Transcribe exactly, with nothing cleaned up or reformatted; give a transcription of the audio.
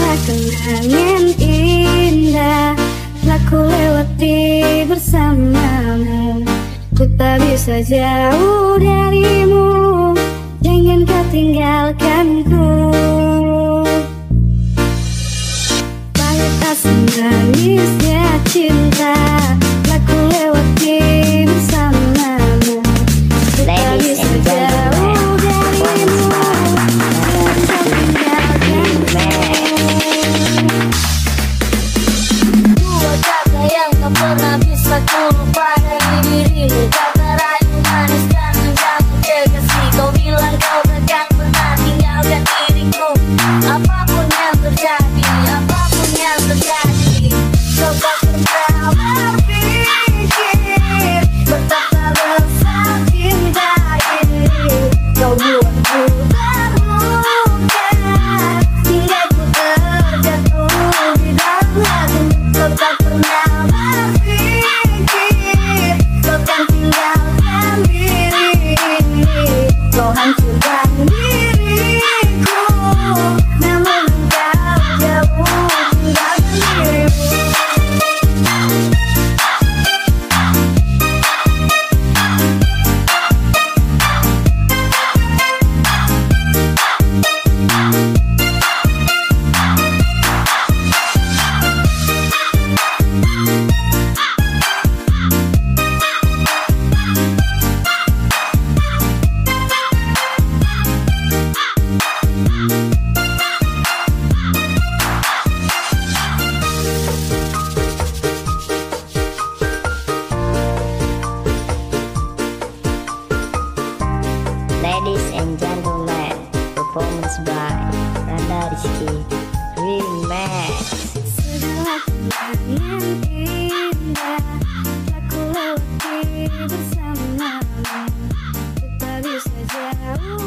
kenangan indah telah ku lewati bersamamu. Ku tak bisa jauh darimu, jangan kau tinggalkanku. Pahit asam manisnya cinta telah ku lewati bersamamu. Ku tak bisa jauh darimu, dua kata yang tak pernah bisa ku lupa dari dirimu. Kata rayu manis dan menjadi kekasih. Kau bilang kau takkan pernah tinggalkan diriku. Apapun yang terjadi, apapun yang terjadi, kau tak pernah berpikir betapa besar cinta ini. Kau buatku terluka hingga ku terjatuh di dalam hati. Kau tak pernah berpikir kau kan tinggalkan diri ini. Kau hancurkan diriku, namun engkau jauh tinggalkan dirimu. Ladies and gentlemen, performance by Randa Rizky Remix. Segala kenangan indah telah ku lewati bersamamu. Ku tak bisa jauh